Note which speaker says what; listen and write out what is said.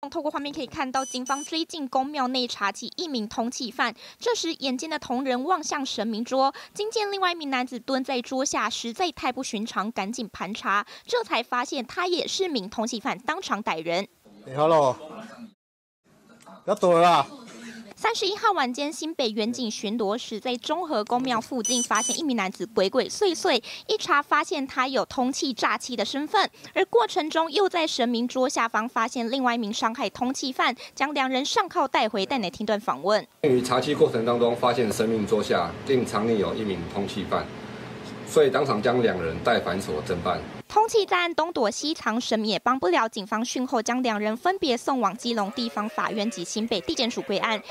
Speaker 1: 透过画面可以看到，警方追进公庙内查起一名通缉犯。这时，眼尖的同仁望向神明桌，惊见另外一名男子蹲在桌下，实在太不寻常，赶紧盘查，这才发现他也是名通缉犯，当场逮人。
Speaker 2: 好了，要躲了啦。
Speaker 1: 31号晚间，新北远警巡逻时，在中和公庙附近发现一名男子鬼鬼祟祟，一查发现他有通缉诈欺的身份，而过程中又在神明桌下方发现另外一名伤害通缉犯，将两人上铐带回。带来听段访问。
Speaker 3: 于查缉过程当中，发现神明桌下另藏匿有一名通缉犯，所以当场将两人带反所侦办。
Speaker 1: 通缉在案东躲西藏，神明也帮不了。警方讯后将两人分别送往基隆地方法院及新北地检署归案。